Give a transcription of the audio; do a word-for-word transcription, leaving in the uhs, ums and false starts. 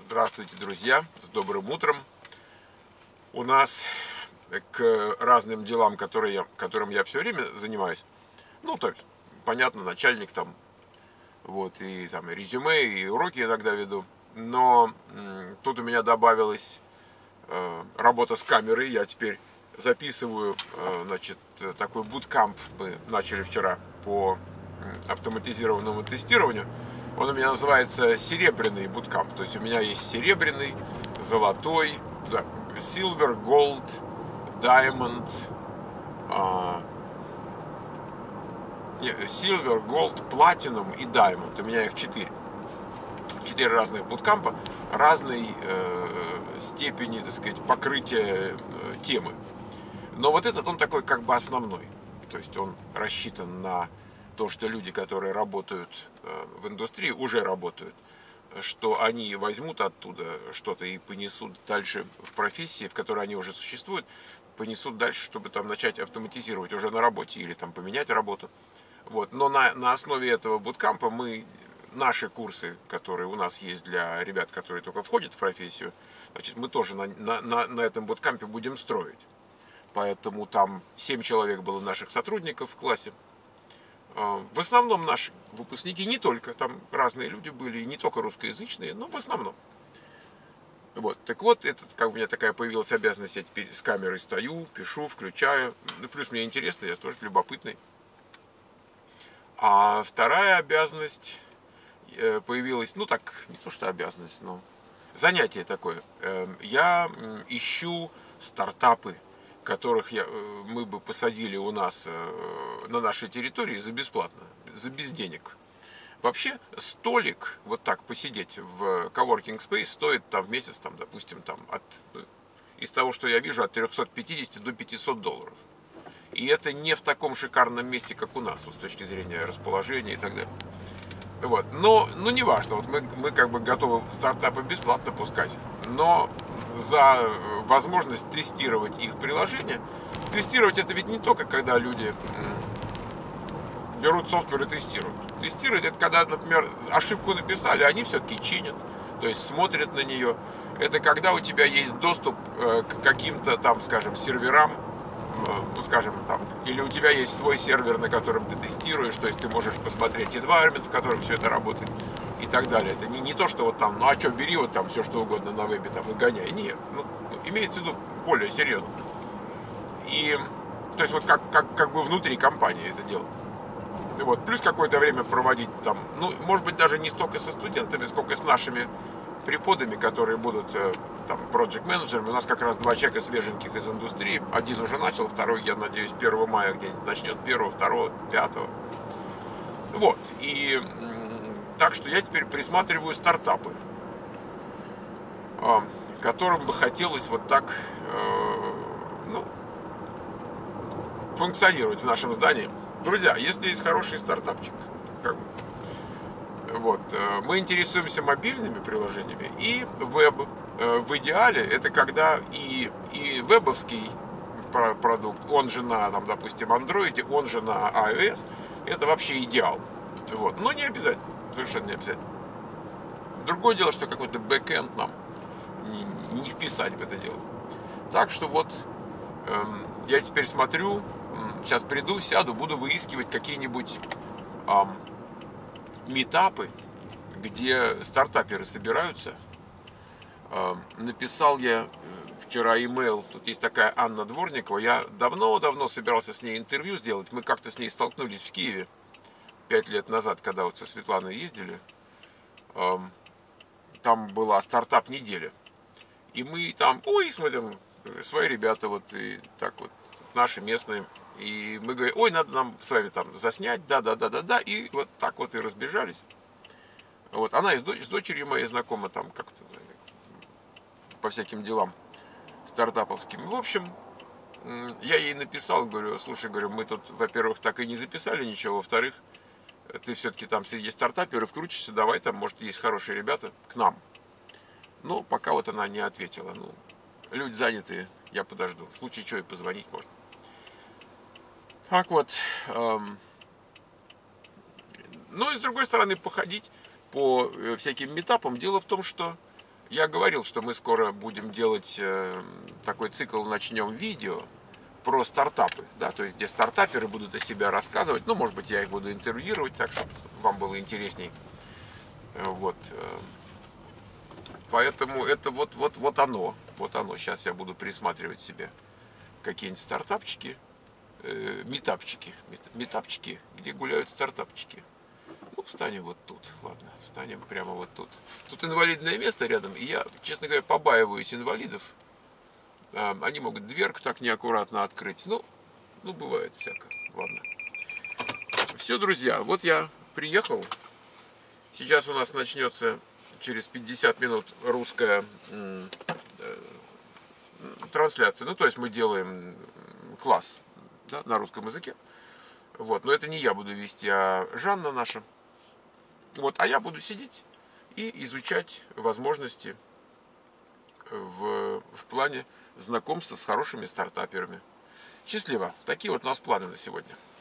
Здравствуйте, друзья, с добрым утром. У нас к разным делам, которые я, которым я все время занимаюсь, ну, то есть, понятно, начальник там, вот, и там и резюме, и уроки иногда веду, но м, тут у меня добавилась э, работа с камерой, я теперь записываю, э, значит, такой буткамп мы начали вчера по автоматизированному тестированию. Он у меня называется серебряный буткамп. То есть у меня есть серебряный, золотой, да, silver, gold, diamond, uh, silver, gold, platinum и diamond. У меня их четыре. Четыре разных буткампа, разной э, степени, так сказать, покрытия э, темы. Но вот этот он такой как бы основной. То есть он рассчитан на то, что люди, которые работают в индустрии, уже работают, что они возьмут оттуда что-то и понесут дальше в профессии, в которой они уже существуют, понесут дальше, чтобы там начать автоматизировать уже на работе или там поменять работу. Вот. Но на, на основе этого буткампа мы, наши курсы, которые у нас есть для ребят, которые только входят в профессию, значит, мы тоже на, на, на, на этом буткампе будем строить. Поэтому там семь человек было наших сотрудников в классе. В основном наши выпускники, не только, там разные люди были, не только русскоязычные, но в основном. Вот, так вот, это, как у меня такая появилась обязанность, я теперь с камерой стою, пишу, включаю. Ну, плюс мне интересно, я тоже любопытный. А вторая обязанность появилась, ну так, не то что обязанность, но занятие такое. Я ищу стартапы, которых я, мы бы посадили у нас на нашей территории за бесплатно, за без денег. Вообще столик, вот так посидеть в coworking space стоит там в месяц, там, допустим, там, от, из того, что я вижу, от трёхсот пятидесяти до пятисот долларов. И это не в таком шикарном месте, как у нас, вот, с точки зрения расположения и так далее. Вот. Но, ну, не важно, вот мы, мы как бы готовы стартапы бесплатно пускать, но за возможность тестировать их приложение. Тестировать это ведь не только когда люди берут софтвер и тестируют. Тестировать это когда, например, ошибку написали, они все-таки чинят, то есть смотрят на нее. Это когда у тебя есть доступ к каким-то там, скажем, серверам, ну, скажем, там, или у тебя есть свой сервер, на котором ты тестируешь, то есть ты можешь посмотреть environment, в котором все это работает, и так далее. Это не, не то, что вот там, ну а что, бери вот там все, что угодно на вебе там и гоняй. Нет, ну, имеется в виду более серьезно. И, то есть вот как, как, как бы внутри компании это дело. Вот, плюс какое-то время проводить там, ну, может быть, даже не столько со студентами, сколько с нашими преподами, которые будут там проект-менеджерами. У нас как раз два человека свеженьких из индустрии. Один уже начал, второй, я надеюсь, первого мая где-нибудь начнет, первого, второго, пятого. Вот, и так что я теперь присматриваю стартапы, которым бы хотелось вот так, ну, функционировать в нашем здании. Друзья, если есть хороший стартапчик, как бы, вот, мы интересуемся мобильными приложениями и веб. В идеале это когда и, и вебовский продукт, он же на, там, допустим, андроиде, он же на iOS, это вообще идеал. Вот. Но не обязательно, совершенно не обязательно. Другое дело, что какой-то бэкэнд нам не, не вписать в это дело. Так что вот эм, я теперь смотрю, сейчас приду, сяду, буду выискивать какие-нибудь эм, митапы, где стартаперы собираются. Написал я вчера имейл, тут есть такая Анна Дворникова, я давно-давно собирался с ней интервью сделать, мы как-то с ней столкнулись в Киеве пять лет назад, когда вот со Светланой ездили, там была стартап-неделя, и мы там, ой, смотрим, свои ребята, вот и так вот, наши местные, и мы говорим, ой, надо нам с вами там заснять, да-да-да-да-да, и вот так вот и разбежались. Вот, она с дочерью моей знакома там как-то по всяким делам стартаповским. В общем, я ей написал, говорю, слушай, говорю, мы тут, во-первых, так и не записали ничего, во-вторых, ты все-таки там среди стартаперов крутишься, давай, там, может, есть хорошие ребята к нам. Ну, пока вот она не ответила. Ну, люди занятые, я подожду. В случае чего и позвонить можно. Так вот. Эм, ну и с другой стороны, походить по всяким митапам. Дело в том, что Я говорил, что мы скоро будем делать э, такой цикл, начнем видео про стартапы, да, то есть где стартаперы будут о себе рассказывать, ну, может быть, я их буду интервьюировать, так, чтобы вам было интересней. Вот. Поэтому это вот, вот, вот оно, вот оно. Сейчас я буду присматривать себе какие-нибудь стартапчики, э, метапчики, метапчики, где гуляют стартапчики. Ну, встанем вот тут, ладно, встанем прямо вот тут. Тут инвалидное место рядом, и я, честно говоря, побаиваюсь инвалидов. Они могут дверку так неаккуратно открыть. Ну, ну бывает всяко. Ладно. Все, друзья, вот я приехал. Сейчас у нас начнется через пятьдесят минут русская э, трансляция. Ну, то есть мы делаем класс, да, на русском языке. Вот. Но это не я буду вести, а Жанна наша. Вот. А я буду сидеть и изучать возможности в, в плане знакомства с хорошими стартаперами. Счастливо. Такие вот у нас планы на сегодня.